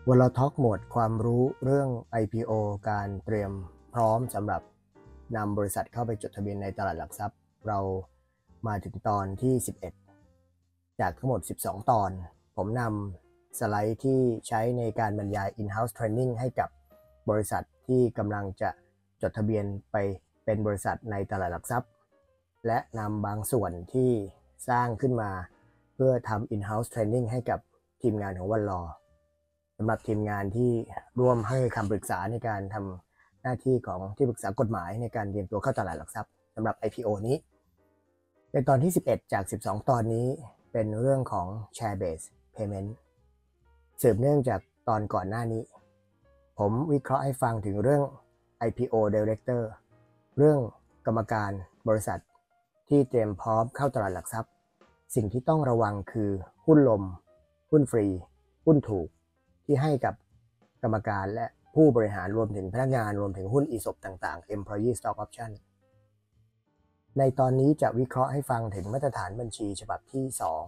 วันละท็อกหมวดความรู้เรื่อง IPO การเตรียมพร้อมสำหรับนำบริษัทเข้าไปจดทะเบียนในตลาดหลักทรัพย์เรามาถึงตอนที่11จากทั้งหมด12ตอนผมนำสไลด์ที่ใช้ในการบรรยาย in-house training ให้กับบริษัทที่กำลังจะจดทะเบียนไปเป็นบริษัทในตลาดหลักทรัพย์และนำบางส่วนที่สร้างขึ้นมาเพื่อทำ in-house training ให้กับทีมงานของวันลอสำหรับทีมงานที่ร่วมให้คำปรึกษาในการทำหน้าที่ของที่ปรึกษากฎหมายในการเตรียมตัวเข้าตลาดหลักทรัพย์สำหรับ IPO นี้ในตอนที่11จาก12ตอนนี้เป็นเรื่องของ Share Based Payment สืบเนื่องจากตอนก่อนหน้านี้ผมวิเคราะห์ให้ฟังถึงเรื่อง IPO Director เรื่องกรรมการบริษัทที่เตรียมพร้อมเข้าตลาดหลักทรัพย์สิ่งที่ต้องระวังคือหุ้นลมหุ้นฟรีหุ้นถูกที่ให้กับกรรมการและผู้บริหารรวมถึงพนักงานรวมถึงหุ้นESOPต่างๆ Employee Stock Option ในตอนนี้จะวิเคราะห์ให้ฟังถึงมาตรฐานบัญชีฉบับที่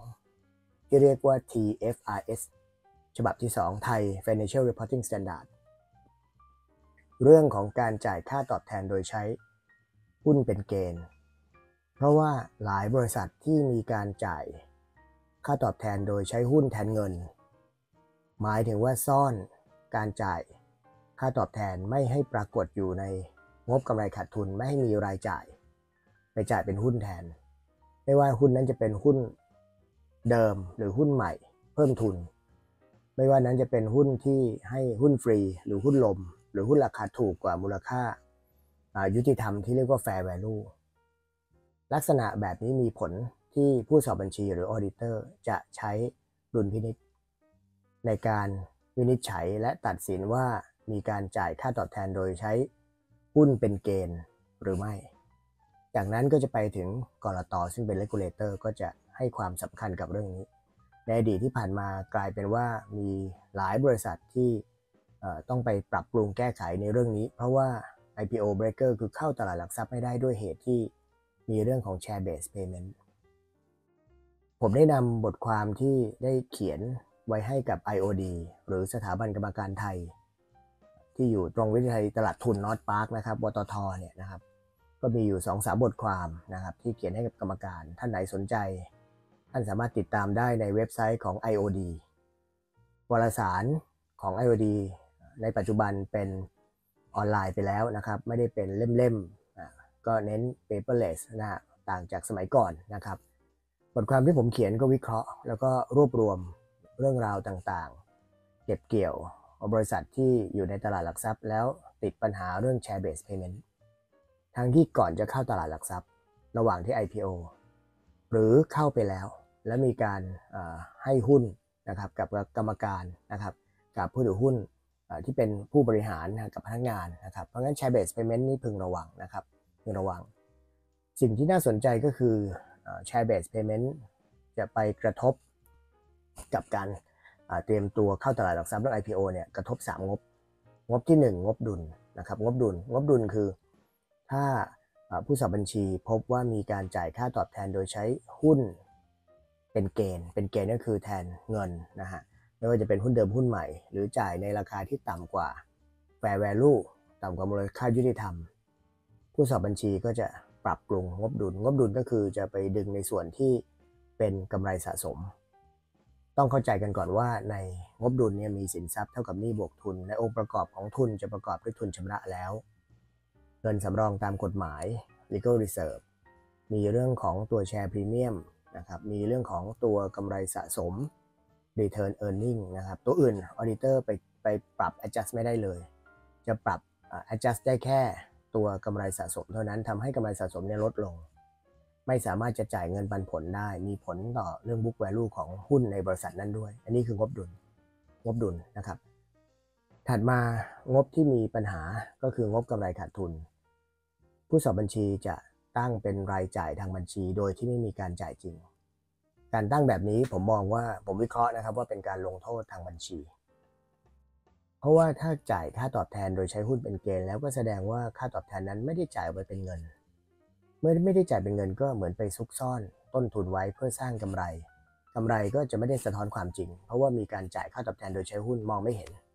2ที่เรียกว่า TFRS ฉบับที่2ไทย Financial Reporting Standard เรื่องของการจ่ายค่าตอบแทนโดยใช้หุ้นเป็นเกณฑ์เพราะว่าหลายบริษัทที่มีการจ่ายค่าตอบแทนโดยใช้หุ้นแทนเงินหมายถึงว่าซ่อนการจ่ายค่าตอบแทนไม่ให้ปรากฏอยู่ในงบกำไรขาดทุนไม่ให้มีรายจ่ายไปจ่ายเป็นหุ้นแทนไม่ว่าหุ้นนั้นจะเป็นหุ้นเดิมหรือหุ้นใหม่เพิ่มทุนไม่ว่านั้นจะเป็นหุ้นที่ให้หุ้นฟรีหรือหุ้นลมหรือหุ้นราคาถูกกว่ามูลค่ายุติธรรมที่เรียกว่า fair value ลักษณะแบบนี้มีผลที่ผู้สอบบัญชีหรือ auditor จะใช้ดุลพินิจในการวินิจฉัยและตัดสินว่ามีการจ่ายค่าตอบแทนโดยใช้หุ้นเป็นเกณฑ์หรือไม่จากนั้นก็จะไปถึงกลต.ซึ่งเป็น regulator ก็จะให้ความสำคัญกับเรื่องนี้ในอดีตที่ผ่านมากลายเป็นว่ามีหลายบริษัทที่ต้องไปปรับปรุงแก้ไขในเรื่องนี้เพราะว่า IPO breaker คือเข้าตลาดหลักทรัพย์ไม่ได้ด้วยเหตุที่มีเรื่องของ share based payment ผมได้นำบทความที่ได้เขียนไว้ให้กับ IOD หรือสถาบันกรรมการไทยที่อยู่ตรงวิทยาลัยตลาดทุนนอร์ทพาร์คนะครับวตทเนี่ยนะครับก็มีอยู่ 2-3 บทความนะครับที่เขียนให้กับกรรมการท่านไหนสนใจท่านสามารถติดตามได้ในเว็บไซต์ของ IOD วารสารของ IOD ในปัจจุบันเป็นออนไลน์ไปแล้วนะครับไม่ได้เป็นเล่มๆก็เน้น paperless นะต่างจากสมัยก่อนนะครับบทความที่ผมเขียนก็วิเคราะห์แล้วก็รวบรวมเรื่องราวต่างๆเก็บเกี่ยวบริษัทที่อยู่ในตลาดหลักทรัพย์แล้วติดปัญหาเรื่อง share based payment ทั้งที่ก่อนจะเข้าตลาดหลักทรัพย์ระหว่างที่ IPO หรือเข้าไปแล้วและมีการให้หุ้นนะครับกับกรรมการนะครับกับผู้ถือหุ้นที่เป็นผู้บริหารกับพนักงานนะครับเพราะงั้น share based payment นี่พึงระวังนะครับพึงระวังสิ่งที่น่าสนใจก็คือshare based payment จะไปกระทบกับการเตรียมตัวเข้าตลาดหลักทรัพย์เรื่อง IPO เนี่ยกระทบ3งบที่1งบดุลนะครับงบดุลคือถ้าผู้สอบบัญชีพบว่ามีการจ่ายค่าตอบแทนโดยใช้หุ้นเป็นเกณฑ์ก็คือแทนเงินนะฮะไม่ว่าจะเป็นหุ้นเดิมหุ้นใหม่หรือจ่ายในราคาที่ต่ำกว่า fair value ต่ำกว่ามูลค่ายุติธรรมผู้สอบบัญชีก็จะปรับปรุงงบดุลก็คือจะไปดึงในส่วนที่เป็นกำไรสะสมต้องเข้าใจกันก่อนว่าในงบดุลเนี่ยมีสินทรัพย์เท่ากับหนี้บวกทุนและองค์ประกอบของทุนจะประกอบด้วยทุนชำระแล้วเงินสำรองตามกฎหมาย legal reserve มีเรื่องของตัวแชร์พรีเมียมนะครับมีเรื่องของตัวกำไรสะสม return earning นะครับตัวอื่น auditor ไปปรับ adjust ไม่ได้เลยจะปรับadjust ได้แค่ตัวกำไรสะสมเท่านั้นทำให้กำไรสะสมเนี่ยลดลงไม่สามารถจะจ่ายเงินปันผลได้มีผลต่อเรื่อง book value ของหุ้นในบริษัทนั้นด้วยอันนี้คืองบดุลนะครับถัดมางบที่มีปัญหาก็คืองบกำไรขาดทุนผู้สอบบัญชีจะตั้งเป็นรายจ่ายทางบัญชีโดยที่ไม่มีการจ่ายจริงการตั้งแบบนี้ผมมองว่าผมวิเคราะห์นะครับว่าเป็นการลงโทษทางบัญชีเพราะว่าถ้าจ่ายค่าตอบแทนโดยใช้หุ้นเป็นเกณฑ์แล้วก็แสดงว่าค่าตอบแทนนั้นไม่ได้จ่ายไปเป็นเงินเมื่อไม่ได้จ่ายเป็นเงินก็เหมือนไปซุกซ่อนต้นทุนไว้เพื่อสร้างกำไรก็จะไม่ได้สะท้อนความจริงเพราะว่ามีการจ่ายค่าตอบแทนโดยใช้หุ้นมองไม่เห็น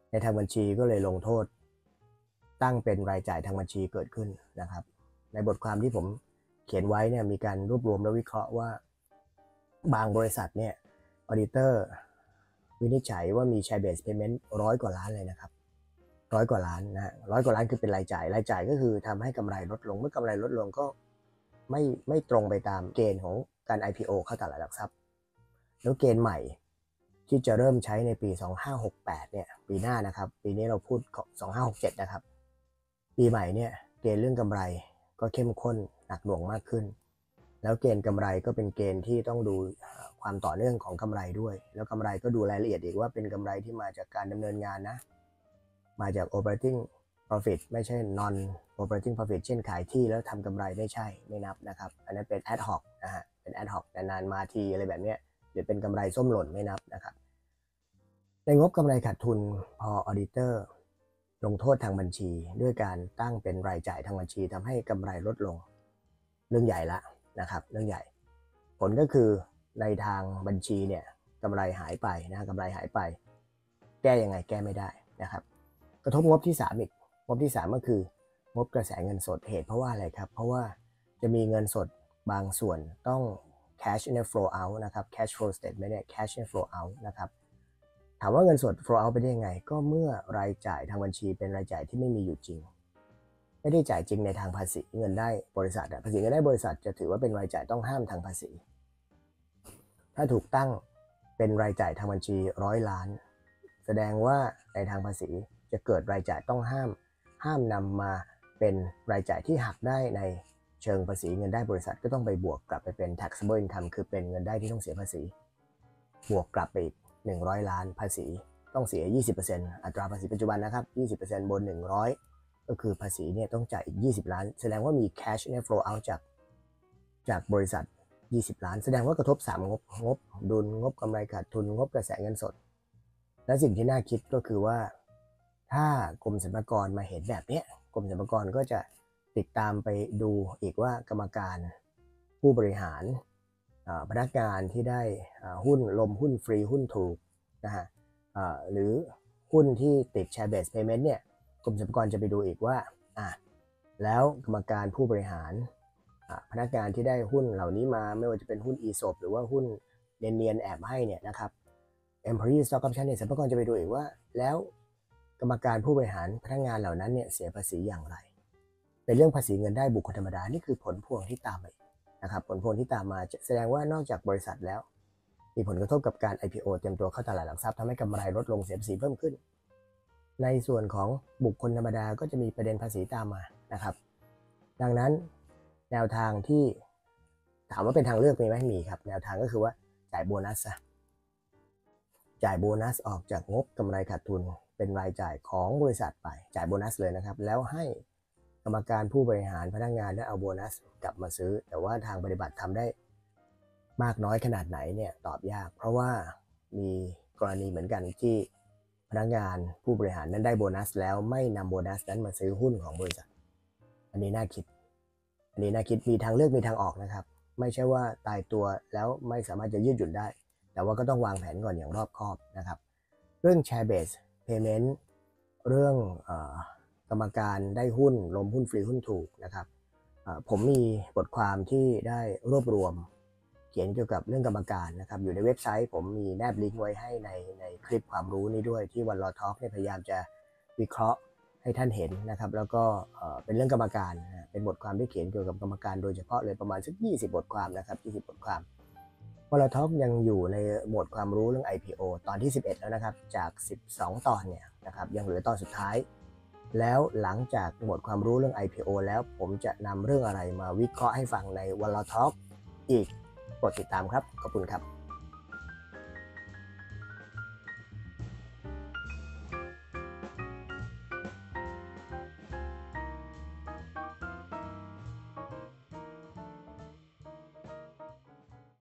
ในทางบัญชีก็เลยลงโทษตั้งเป็นรายจ่ายทางบัญชีเกิดขึ้นนะครับในบทความที่ผมเขียนไว้เนี่ยมีการรวบรวมและวิเคราะห์ว่าบางบริษัทเนี่ยออดิเตอร์วินิจฉัยว่ามี share based payment 100 กว่าล้านเลยนะครับ100 กว่าล้านนะ100 กว่าล้านคือเป็นรายจ่ายก็คือทำให้กำไรลดลงเมื่อกำไรลดลงก็ไม่ตรงไปตามเกณฑ์ของการ IPO เข้าตลาดหลักทรัพย์แล้วเกณฑ์ใหม่ที่จะเริ่มใช้ในปี 2568 เนี่ยปีหน้านะครับปีนี้เราพูด 2567 นะครับปีใหม่เนี่ยเกณฑ์เรื่องกำไรก็เข้มข้นหนักหน่วงมากขึ้นแล้วเกณฑ์กำไรก็เป็นเกณฑ์ที่ต้องดูความต่อเนื่องของกำไรด้วยแล้วกำไรก็ดูรายละเอียดอีกว่าเป็นกำไรที่มาจากการดำเนินงานนะมาจาก operating profit ไม่ใช่ non operating profit เช่นขายที่แล้วทำกำไรไม่นับนะครับอันนั้นเป็น ad hoc นะฮะเป็น ad hoc นานๆมาทีอะไรแบบนี้หรือเป็นกำไรส้มหล่นไม่นับนะครับในงบกำไรขาดทุนพอ auditor ลงโทษทางบัญชีด้วยการตั้งเป็นรายจ่ายทางบัญชีทำให้กำไรลดลงเรื่องใหญ่ละนะครับเรื่องใหญ่ผลก็คือในทางบัญชีเนี่ยกำไรหายไปนะกำไรหายไปแก้ยังไงแก้ไม่ได้นะครับกระทบงบที่3อีกงบที่3ก็คืองบกระแสเงินสดเหตุเพราะว่าอะไรครับเพราะว่าจะมีเงินสดบางส่วนต้อง cash in flow out นะครับ cash flow statement เนี่ย cash in flow out นะครับถามว่าเงินสด flow out ไปได้ยังไงก็เมื่อรายจ่ายทางบัญชีเป็นรายจ่ายที่ไม่มีอยู่จริงไม่ได้จ่ายจริงในทางภาษีเงินได้บริษัทภาษีเงินได้บริษัทจะถือว่าเป็นรายจ่ายต้องห้ามทางภาษีถ้าถูกตั้งเป็นรายจ่ายทางบัญชี100 ล้านแสดงว่าในทางภาษีจะเกิดรายจ่ายต้องห้ามนำมาเป็นรายจ่ายที่หักได้ในเชิงภาษีเงินได้บริษัทก็ต้องไปบวกกลับไปเป็น taxable income คือเป็นเงินได้ที่ต้องเสียภาษีบวกกลับไปอีก100 ล้านภาษีต้องเสีย 20% อัตราภาษีปัจจุบันนะครับ 20% บน100ก็คือภาษีเนี่ยต้องจ่ายอีก20 ล้านแสดงว่ามี cash flow out จากบริษัท20 ล้านแสดงว่ากระทบ3งบดุลงบกำไรขาดทุนงบกระแสเงินสดและสิ่งที่น่าคิดก็คือว่าถ้ากรมสรรพากรมาเห็นแบบนี้กรมสรรพากรก็จะติดตามไปดูอีกว่ากรรมการผู้บริหารพนักงานที่ได้หุ้นลมหุ้นฟรีหุ้นถูกนะฮะหรือหุ้นที่ติด share based payment เนี่ยกรมสรรพากรจะไปดูอีกว่าแล้วกรรมการผู้บริหารพนักงานที่ได้หุ้นเหล่านี้มาไม่ว่าจะเป็นหุ้น ESOP หรือว่าหุ้นเนียนๆแอบให้เนี่ยนะครับ Employee Stock Option เนี่ยสรรพากรจะไปดูอีกว่าแล้วกรรมการผู้บริหารพนักงานเหล่านั้นเนี่ยเสียภาษีอย่างไรเป็นเรื่องภาษีเงินได้บุคคลธรรมดานี่คือผลพวงที่ตามมานะครับผลพวงที่ตามมาแสดงว่านอกจากบริษัทแล้วมีผลกระทบกับการ IPO เตรียมตัวเข้าตลาดหลักทรัพย์ทำให้กำไรลดลงเสียภาษีเพิ่มขึ้นในส่วนของบุคคลธรรมดาก็จะมีประเด็นภาษีตามมานะครับดังนั้นแนวทางที่ถามว่าเป็นทางเลือกมีไหมมีครับแนวทางก็คือว่าจ่ายโบนัสซะจ่ายโบนัสออกจากงบกำไรขาดทุนเป็นรายจ่ายของบริษัทไปจ่ายโบนัสเลยนะครับแล้วให้กรรมการผู้บริหารพนักงานได้เอาโบนัสกลับมาซื้อแต่ว่าทางปฏิบัติทำได้มากน้อยขนาดไหนเนี่ยตอบยากเพราะว่ามีกรณีเหมือนกันที่พนักงานผู้บริหารนั้นได้โบนัสแล้วไม่นำโบนัสนั้นมาซื้อหุ้นของบริษัทอันนี้น่าคิดมีทางเลือกมีทางออกนะครับไม่ใช่ว่าตายตัวแล้วไม่สามารถจะยืดหยุ่นได้แต่ว่าก็ต้องวางแผนก่อนอย่างรอบคอบนะครับเรื่อง share based payment เรื่องกรรมการได้หุ้นลมหุ้นฟรีหุ้นถูกนะครับผมมีบทความที่ได้รวบรวมเขียนเกี่ยวกับเรื่องกรรมการนะครับอยู่ในเว็บไซต์ผมมีแนบลิงก์ไว้ให้ในคลิปความรู้นี้ด้วยที่วันรอทอล์กเนี่ยพยายามจะวิเคราะห์ให้ท่านเห็นนะครับแล้วก็เป็นเรื่องกรรมการเป็นบทความที่เขียนเกี่ยวกับกรรมการโดยเฉพาะเลยประมาณสัก20 บทความนะครับ20 บทความวันรอทอล์กยังอยู่ในหมวดความรู้เรื่อง IPO ตอนที่11แล้วนะครับจาก12 ตอนเนี่ยนะครับยังเหลือตอนสุดท้ายแล้วหลังจากหมวดความรู้เรื่อง IPO แล้วผมจะนำเรื่องอะไรมาวิเคราะห์ให้ฟังในวันรอทอล์กอีกโปรดติดตามครับขอบคุณครับ